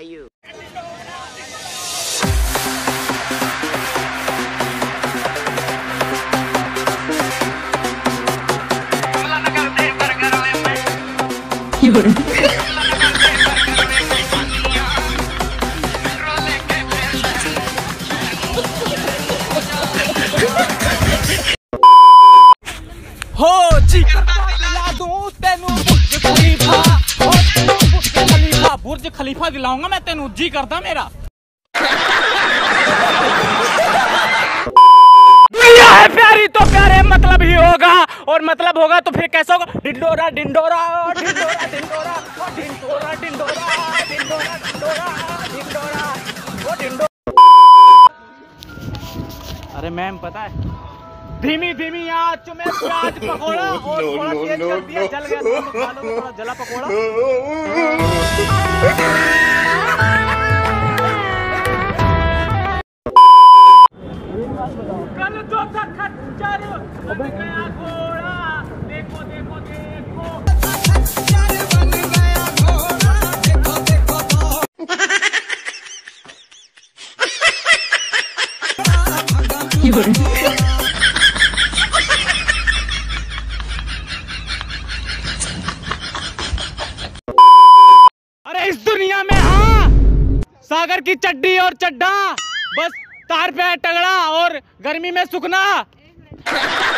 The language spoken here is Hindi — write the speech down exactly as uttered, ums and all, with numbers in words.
you. हो जी दिला दूं तेनू बुर्ज खलीफा, हो तेनू बुर्ज खलीफा, बुर्ज खलीफा दिलाऊंगा मैं तेनू, जी करता मेरा। दुनिया है प्यारी तो प्यारे मतलब ही होगा, और मतलब होगा तो फिर कैसा होगा? ढिंडोरा ढिंडोरा ढिंडोरा ढिंडोरा ढिंडोरा ढिंडोरा ढिंडोरा ढिंडोरा ढिंडोरा वो ढिंडोरा। अरे मैम पता है, धीमी धीमी आंच में प्याज पकोड़ा और थोड़ा तेज कर दिया, जल गया, तो खा लो थोड़ा जला पकोड़ा। कल जो था खच्चर बन गया घोड़ा, देखो देखो देखो खच्चर बन गया घोड़ा, देखो देखो तो। अरे इस दुनिया में हाँ सागर की चड्डी और चड्डा, बस तार पे है तगड़ा और गर्मी में सुखना।